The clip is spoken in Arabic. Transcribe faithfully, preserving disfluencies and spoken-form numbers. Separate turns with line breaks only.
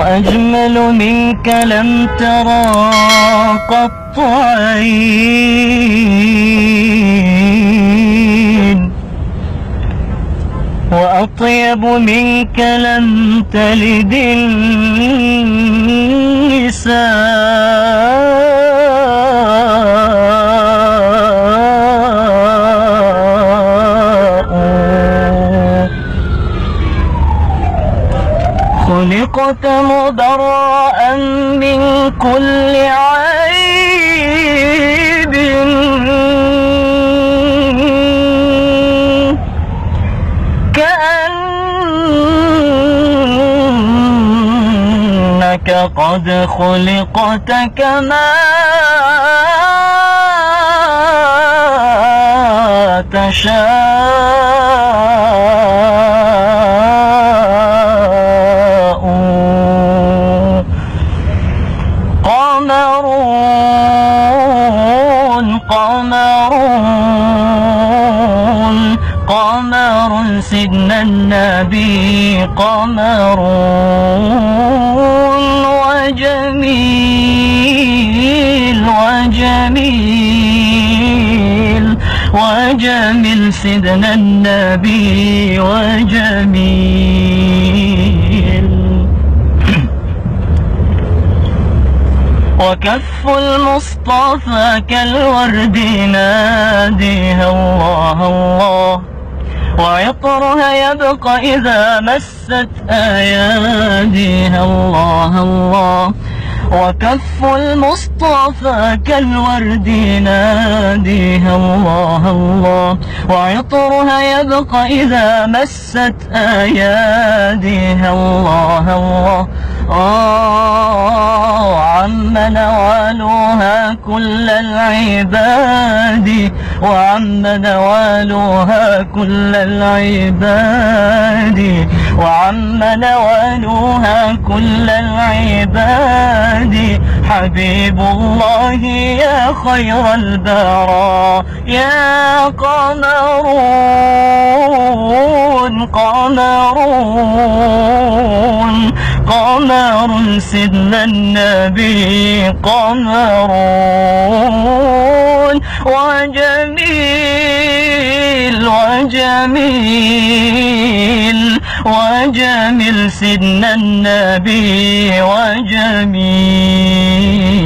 أجمل منك لم ترى قط عين، وأطيب منك لم تلد النساء. خلقت مبرأ من كل عيب، كأنك قد خلقت كما تشاء. قمرون قمرون قمر سيدنا النبي، قمرون وجميل وجميل وجميل سيدنا النبي وجميل. وكف المصطفى كالورد ناديها الله الله، وعطرها يبقى إذا مست أياديها الله الله. وكف المصطفى كالورد ناديها الله الله، وعطرها يبقى إذا مست أياديها الله الله. آه عم نوالها كل العباد، وعم نوالها كل العباد، وعم نوالها كل العباد. حبيب الله يا خير البراء يا قمرون قمرون قمر سيدنا النبي، قمرون وجميل وجميل وجميل سيدنا النبي وجميل.